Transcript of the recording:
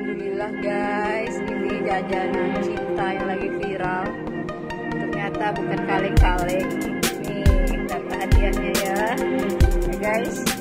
Alhamdulillah guys, ini jajanan cinta yang lagi viral. Ternyata bukan kaleng-kaleng. Nih, dapat hadiahnya ya guys.